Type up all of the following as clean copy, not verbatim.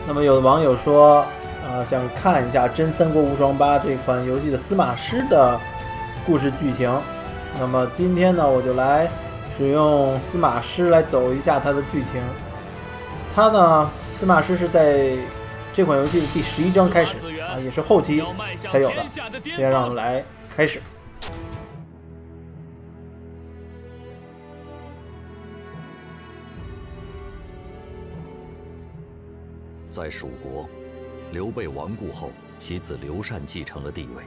那么有的网友说，想看一下《真三国无双8》这款游戏的司马师的故事剧情。那么今天呢，我就来使用司马师来走一下它的剧情。它呢，司马师是在这款游戏的第11章开始也是后期才有的。先让我们来开始。 在蜀国，刘备亡故后，其子刘禅继承了帝位。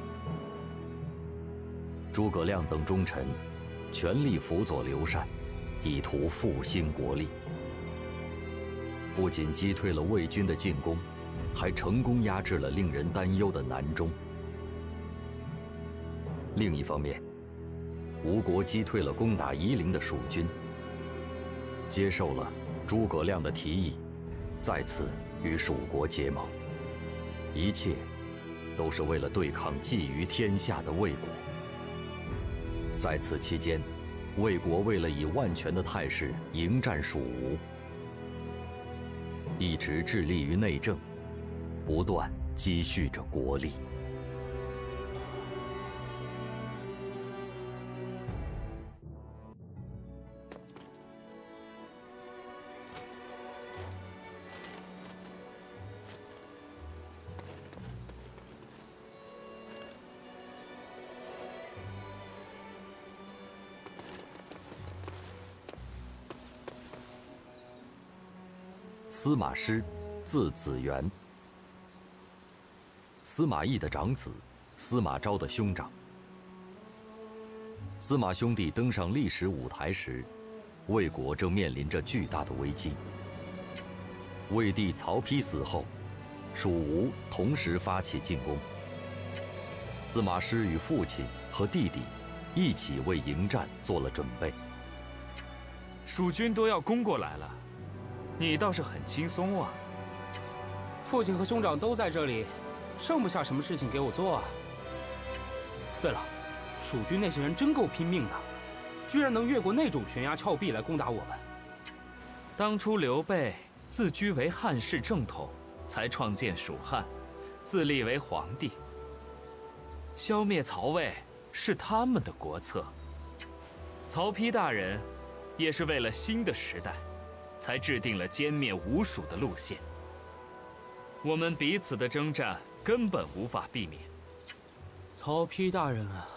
诸葛亮等忠臣全力辅佐刘禅，以图复兴国力。不仅击退了魏军的进攻，还成功压制了令人担忧的南中。另一方面，吴国击退了攻打夷陵的蜀军，接受了诸葛亮的提议，再次与蜀国结盟，一切都是为了对抗觊觎天下的魏国。在此期间，魏国为了以万全的态势迎战蜀吴，一直致力于内政，不断积蓄着国力。司马师，字子元，司马懿的长子，司马昭的兄长。司马兄弟登上历史舞台时，魏国正面临着巨大的危机。魏帝曹丕死后，蜀吴同时发起进攻。司马师与父亲和弟弟一起为迎战做了准备。 蜀军都要攻过来了，你倒是很轻松啊！ 父亲和兄长都在这里，剩不下什么事情给我做啊。对了，蜀军那些人真够拼命的，居然能越过那种悬崖峭壁来攻打我们。 当初刘备自居为汉室正统，才创建蜀汉，自立为皇帝。消灭曹魏是他们的国策。曹丕大人也是为了新的时代，才制定了歼灭吴蜀的路线。我们彼此的征战根本无法避免。 曹丕大人啊，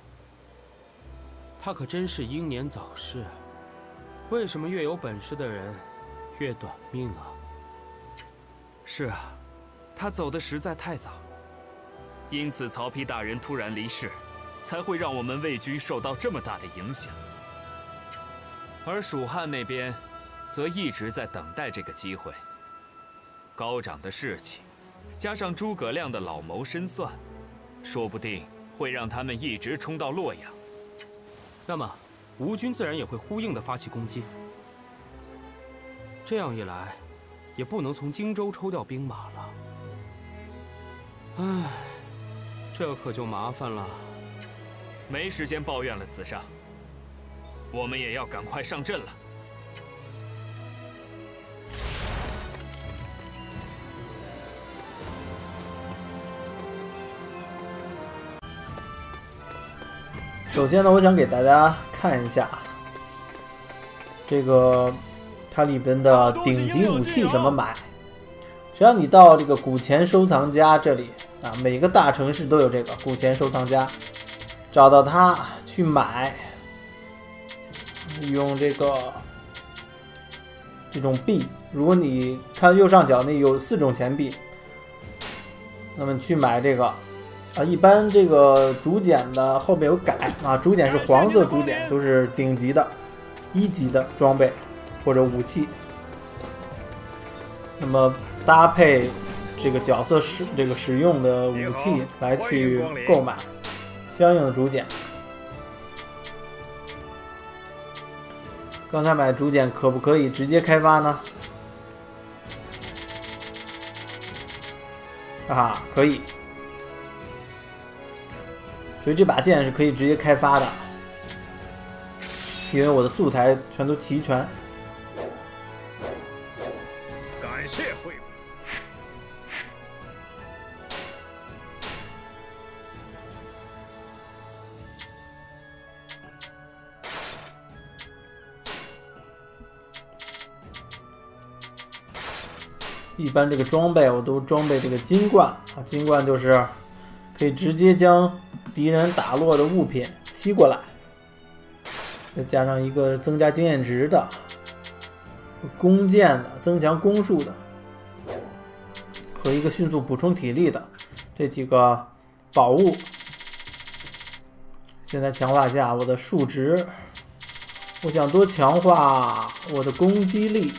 他可真是英年早逝。为什么越有本事的人越短命啊？ 是啊，他走得实在太早，因此曹丕大人突然离世，才会让我们魏军受到这么大的影响。而蜀汉那边则一直在等待这个机会。高涨的士气，加上诸葛亮的老谋深算，说不定会让他们一直冲到洛阳。 那么，吴军自然也会呼应的发起攻击。这样一来，也不能从荆州抽调兵马了。唉，这可就麻烦了。 没时间抱怨了，子上，我们也要赶快上阵了。 首先呢，我想给大家看一下这个它里边的顶级武器怎么买。只要你到这个古钱收藏家这里每个大城市都有这个古钱收藏家，找到它去买，用这种币。如果你看右上角那有4种钱币，那么去买这个一般这个竹简的后面有改竹简是黄色竹简，都是顶级的1级的装备或者武器。那么搭配这个角色使用的武器来去购买相应的竹简。刚才买竹简可不可以直接开发呢？可以。所以这把剑是可以直接开发的，因为我的素材全都齐全。 感谢惠顾。 一般这个装备我都装备这个金冠啊，金冠就是可以直接将敌人打落的物品吸过来，再加上一个增加经验值的、弓箭的、增强攻术的和一个迅速补充体力的这几个宝物。现在强化一下我的数值，我想多强化我的攻击力。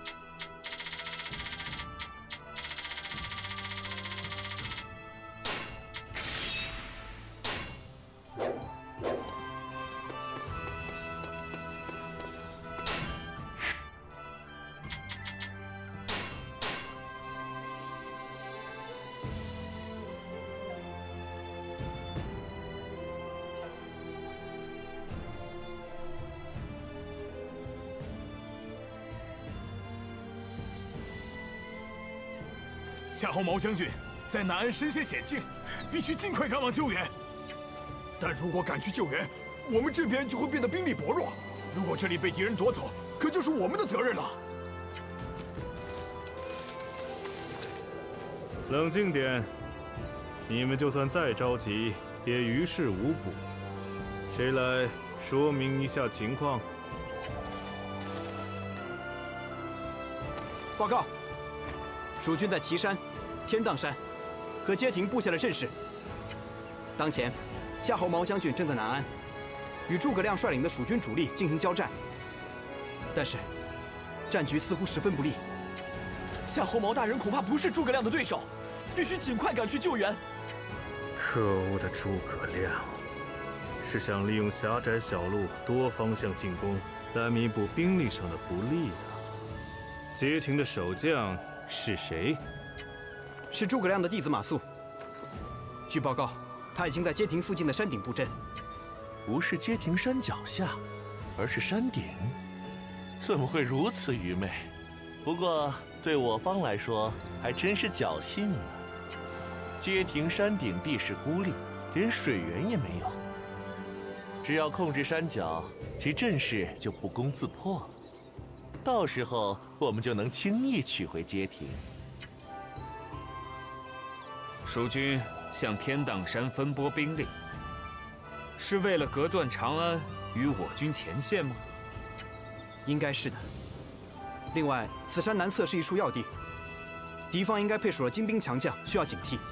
夏侯毛将军在南安身陷险境，必须尽快赶往救援。但如果赶去救援，我们这边就会变得兵力薄弱。如果这里被敌人夺走，可就是我们的责任了。 冷静点，你们就算再着急，也于事无补。谁来说明一下情况？ 报告，蜀军在岐山、天荡山和街亭布下了阵势。当前，夏侯毛将军正在南安，与诸葛亮率领的蜀军主力进行交战。但是，战局似乎十分不利。 夏侯毛大人恐怕不是诸葛亮的对手，必须尽快赶去救援。 可恶的诸葛亮，是想利用狭窄小路多方向进攻，来弥补兵力上的不利啊！街亭的守将是谁？ 是诸葛亮的弟子马谡。据报告，他已经在街亭附近的山顶布阵。 不是街亭山脚下，而是山顶，怎么会如此愚昧？不过对我方来说，还真是侥幸啊。街亭山顶地势孤立，连水源也没有。只要控制山脚，其阵势就不攻自破了。到时候我们就能轻易取回街亭。 蜀军向天荡山分拨兵力，是为了隔断长安与我军前线吗？ 应该是的。另外，此山南侧是一处要地，敌方应该配属了精兵强将，需要警惕。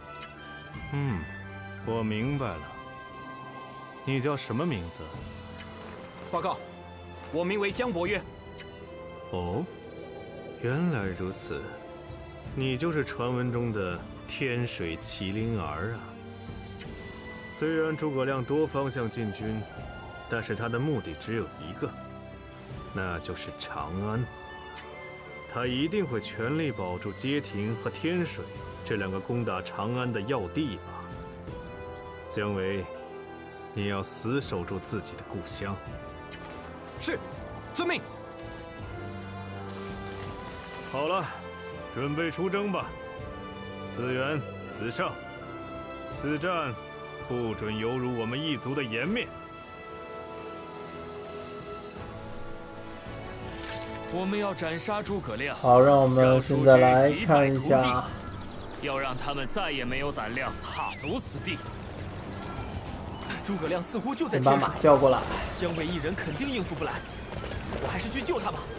我明白了。你叫什么名字？ 报告，我名为江伯约。 哦，原来如此，你就是传闻中的天水麒麟儿啊！虽然诸葛亮多方向进军，但是他的目的只有一个，那就是长安。他一定会全力保住街亭和天水这两个攻打长安的要地吧？姜维，你要死守住自己的故乡。 是，遵命。 好了，准备出征吧。子元、子尚，此战不准有辱我们一族的颜面。 我们要斩杀诸葛亮。 好，让我们现在来看一下， 要让他们再也没有胆量踏足此地。 诸葛亮似乎就在先把天水， 马叫过来。 姜维一人肯定应付不来，我还是去救他吧。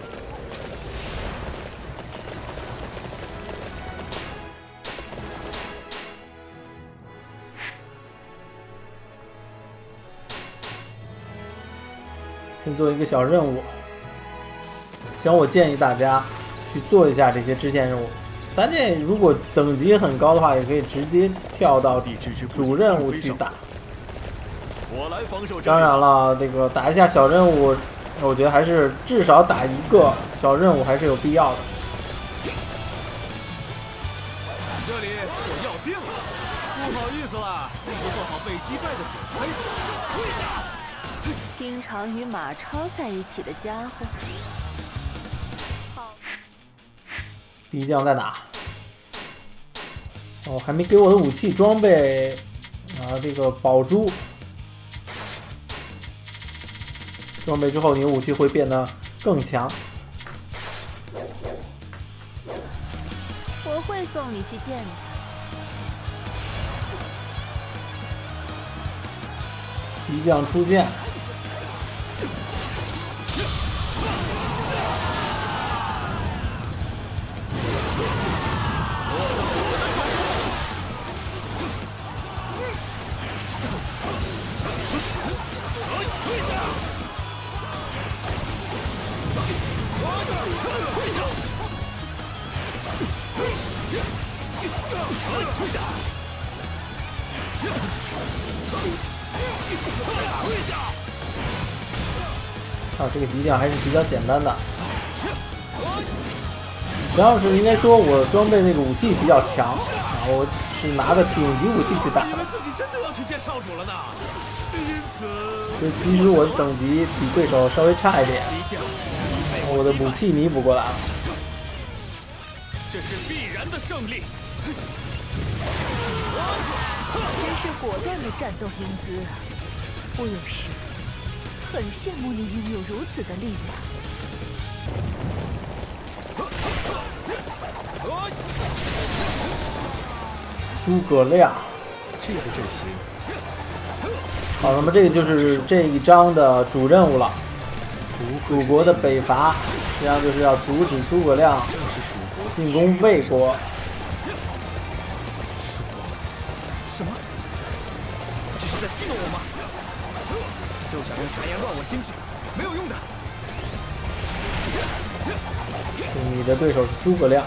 先做一个小任务，其实我建议大家去做一下这些支线任务。大家如果等级很高的话，也可以直接跳到主任务去打。 我来防守。 当然了，这个打一下小任务，我觉得还是至少打一个小任务还是有必要的。 这里我要定了， 不好意思了，你不做好被击败的准备。 跪下！ 经常与马超在一起的家伙。 敌将在哪？哦，还没给我的武器装备啊，这个宝珠装备之后，你的武器会变得更强。 我会送你去见他。 敌将出现。啊，这个敌将还是比较简单的。主要是应该说，我装备那个武器比较强啊，我是拿着顶级武器去打的。 自己真的要去见少主了呢。因此， 就即使我的等级比对手稍微差一点，我的武器弥补过来了。 这是必然的胜利。 真是果断的战斗英姿啊！我有时很羡慕你拥有如此的力量。 诸葛亮， 这个阵型。 好，那么这个就是这一章的主任务了。蜀国的北伐，实际上就是要阻止诸葛亮进攻魏国。 什么？这是在戏弄我吗？休想用谗言乱我心智，没有用的。 你的对手是诸葛亮，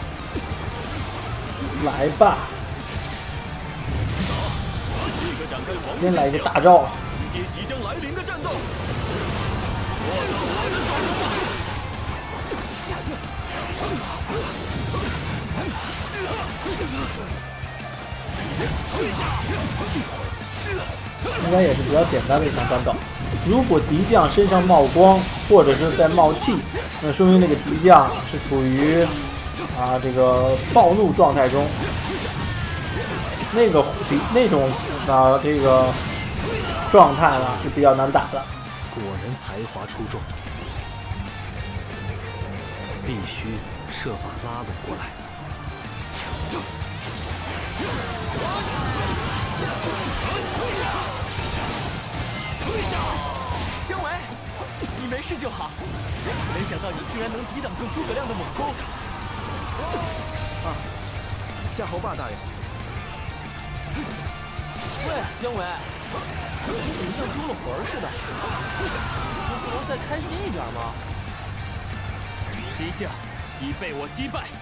来吧！先来一个大招， 迎接即将来临的战斗。 应该也是比较简单的一场战斗。如果敌将身上冒光，或者是在冒气，那说明这个敌将是处于这个暴怒状态中。那种这个状态呢是比较难打的。 果然才华出众，必须设法拉拢过来。姜维，你没事就好。没想到你居然能抵挡住诸葛亮的猛攻。啊，夏侯霸大人。喂，姜维，你怎么像丢了魂似的？你不能再开心一点吗？ 敌将已被我击败。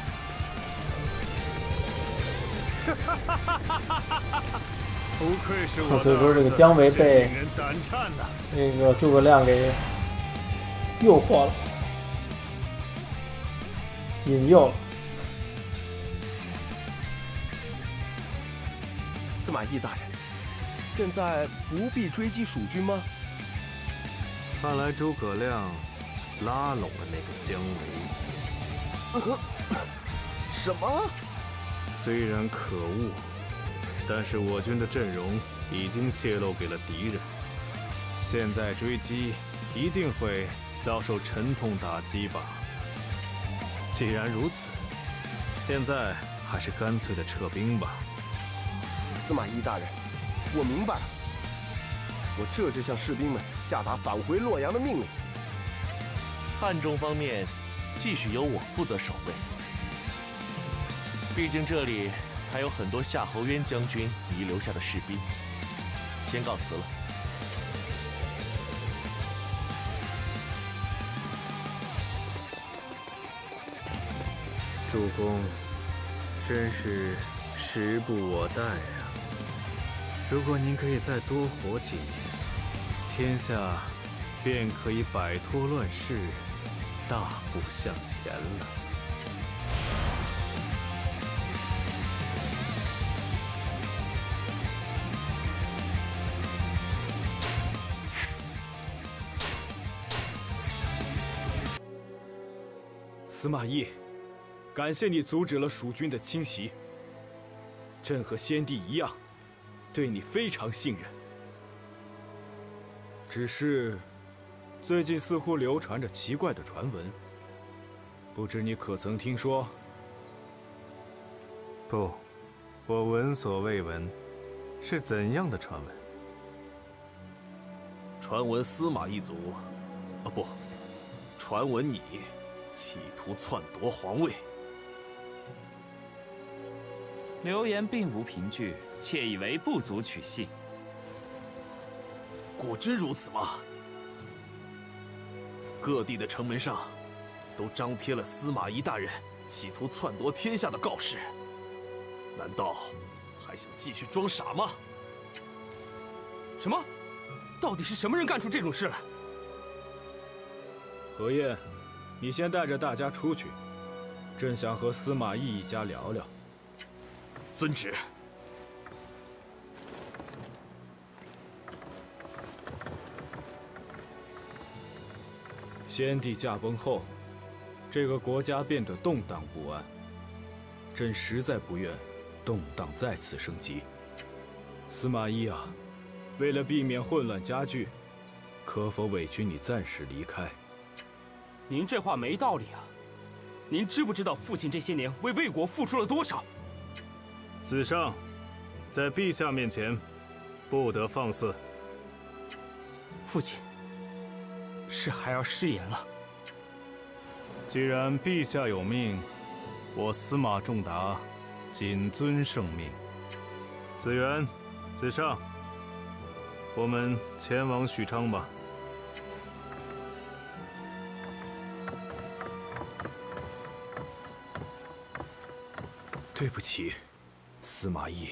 不愧是我。 所以说这个姜维被这个诸葛亮给诱惑了，引诱了。 司马懿大人，现在不必追击蜀军吗？ 看来诸葛亮拉拢了那个姜维。 什么？ 虽然可恶，但是我军的阵容已经泄露给了敌人，现在追击一定会遭受沉痛打击吧。既然如此，现在还是干脆的撤兵吧。 司马懿大人，我明白了，我这就向士兵们下达返回洛阳的命令。 汉中方面继续由我负责守卫，毕竟这里还有很多夏侯渊将军遗留下的士兵。先告辞了。 主公，真是时不我待啊！如果您可以再多活几年，天下便可以摆脱乱世，大步向前了。 司马懿，感谢你阻止了蜀军的侵袭。朕和先帝一样，对你非常信任。只是，最近似乎流传着奇怪的传闻，不知你可曾听说？ 不，我闻所未闻，是怎样的传闻？ 传闻司马一族，不，传闻你企图篡夺皇位。 流言并无凭据，窃以为不足取信。 果真如此吗？各地的城门上都张贴了司马懿大人企图篡夺天下的告示，难道还想继续装傻吗？ 什么？到底是什么人干出这种事来？ 何晏，你先带着大家出去，朕想和司马懿一家聊聊。 遵旨。 先帝驾崩后，这个国家变得动荡不安，朕实在不愿动荡再次升级。司马懿啊，为了避免混乱加剧，可否委屈你暂时离开？ 您这话没道理啊！您知不知道父亲这些年为魏国付出了多少？ 子尚，在陛下面前，不得放肆。 父亲，是孩儿失言了。 既然陛下有命，我司马仲达谨遵圣命。子元、子尚，我们前往许昌吧。 对不起，司马懿。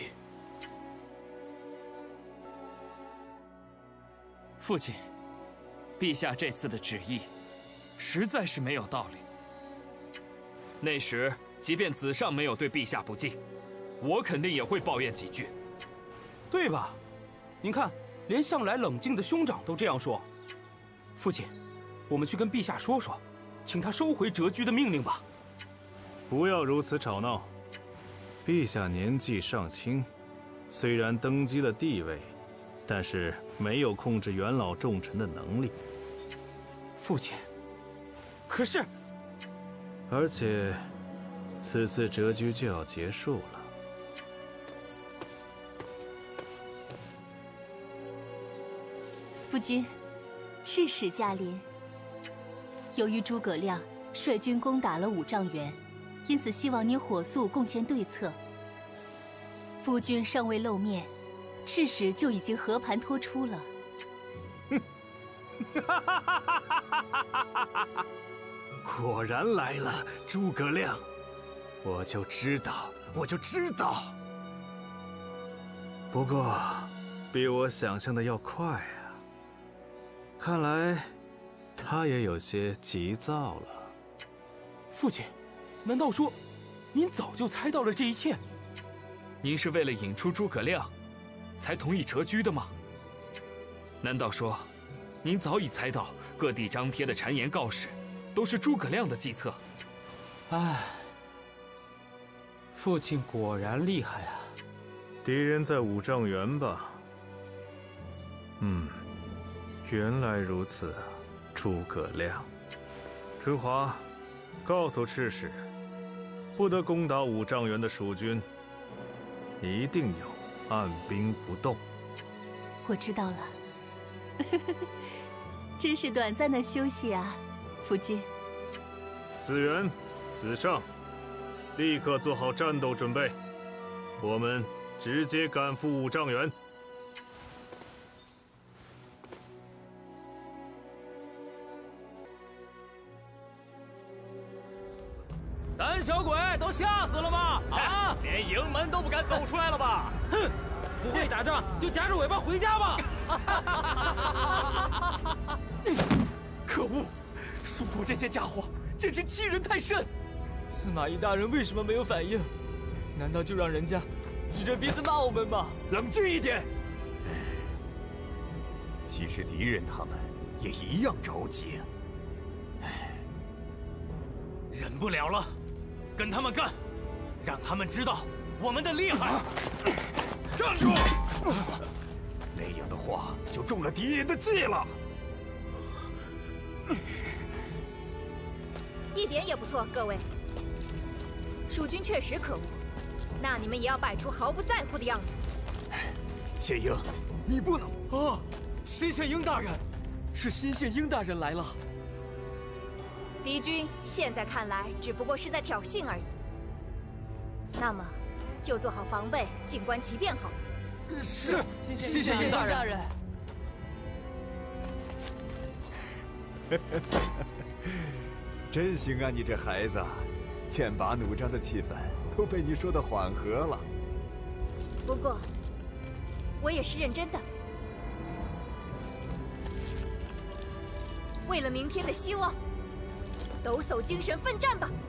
父亲，陛下这次的旨意，实在是没有道理。那时，即便子尚没有对陛下不敬，我肯定也会抱怨几句， 对吧？您看，连向来冷静的兄长都这样说。父亲，我们去跟陛下说说，请他收回谪居的命令吧。 不要如此吵闹。陛下年纪尚轻，虽然登基了帝位，但是没有控制元老重臣的能力。 父亲，可是， 而且，此次谪居就要结束了。 夫君，赤使驾临。由于诸葛亮率军攻打了五丈原，因此希望您火速贡献对策。夫君尚未露面，赤使就已经和盘托出了。 果然来了，诸葛亮！我就知道。 不过，比我想象的要快啊！看来，他也有些急躁了。 父亲，难道说，您早就猜到了这一切？ 您是为了引出诸葛亮，才同意谪居的吗？难道说，您早已猜到各地张贴的谗言告示，都是诸葛亮的计策？ 唉，父亲果然厉害啊！ 敌人在五丈原吧？原来如此啊，诸葛亮。春华，告诉赤使，不得攻打五丈原的蜀军，一定要按兵不动。 我知道了。真是短暂的休息啊，夫君。 子元、子尚，立刻做好战斗准备，我们直接赶赴五丈原。 胆小鬼，都吓死了吗？啊！ 连营门都不敢走出来了吧？ 哼！不会打仗就夹着尾巴回家吧！ 可恶！蜀国这些家伙简直欺人太甚！ 司马懿大人为什么没有反应？难道就让人家指着鼻子骂我们吗？ 冷静一点！其实敌人他们也一样着急。 忍不了了，跟他们干，让他们知道我们的厉害！ 站住！那样的话就中了敌人的计了。 一点也不错，各位。蜀军确实可恶， 那你们也要摆出毫不在乎的样子。 县英，你不能啊！新县英大人，是新县英大人来了。 敌军现在看来只不过是在挑衅而已，那么就做好防备，静观其变好了。 是，新县英大人。 真行啊，你这孩子，剑拔弩张的气氛都被你说的缓和了。 不过，我也是认真的。为了明天的希望，抖擞精神奋战吧！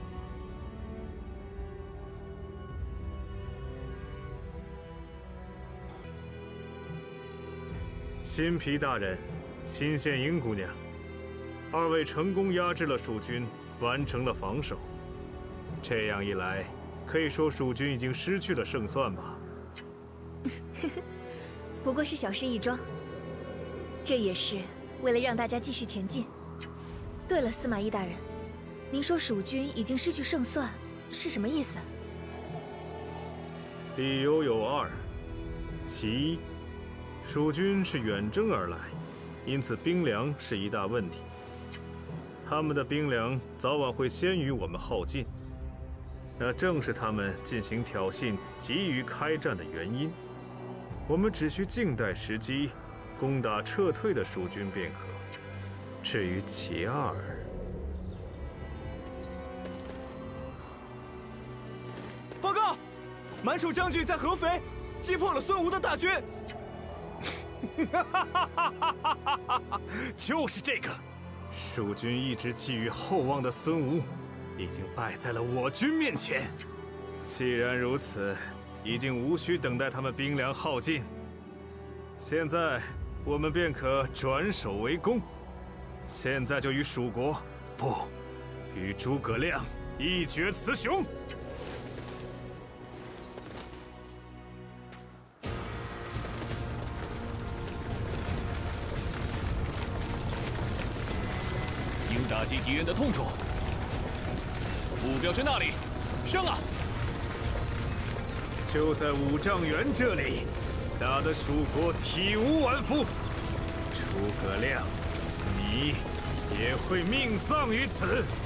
新皮大人，新县英姑娘，二位成功压制了蜀军，完成了防守。这样一来，可以说蜀军已经失去了胜算吧？ 不过是小事一桩，这也是为了让大家继续前进。对了，司马懿大人，您说蜀军已经失去胜算，是什么意思？ 理由有二，其一，蜀军是远征而来，因此兵粮是一大问题。他们的兵粮早晚会先于我们耗尽，那正是他们进行挑衅、急于开战的原因。我们只需静待时机，攻打撤退的蜀军便可。至于其二， 报告，满手将军在合肥击破了孙吴的大军。 就是这个，蜀军一直寄予厚望的孙吴，已经败在了我军面前。既然如此，已经无需等待他们兵粮耗尽，现在我们便可转守为攻。现在就与蜀国，不，与诸葛亮一决雌雄。 应打击敌人的痛处，目标是那里，上啊！ 就在5丈原这里，打得蜀国体无完肤。诸葛亮，你也会命丧于此。